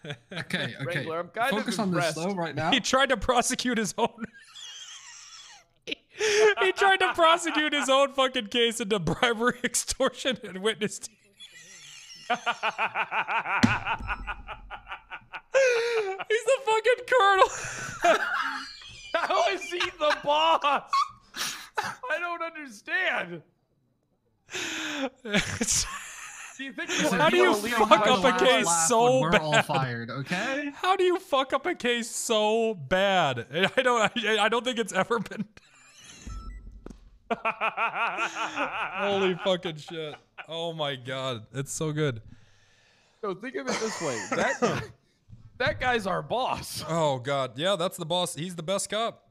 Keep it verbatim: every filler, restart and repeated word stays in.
Okay, okay. Wrangler, I'm kind Focus of on this impressed. though right now. He tried to prosecute his own. He tried to prosecute his own fucking case into bribery, extortion, and witness. He's the fucking colonel. How is he the boss? I don't understand. Do you think Listen, How do you don't fuck have up to a case laugh so when we're bad? all fired, okay? How do you fuck up a case so bad? I don't. I, I don't think it's ever been. Holy fucking shit! Oh my god, it's so good. So think of it this way: that that guy's our boss. Oh god, yeah, that's the boss. He's the best cop.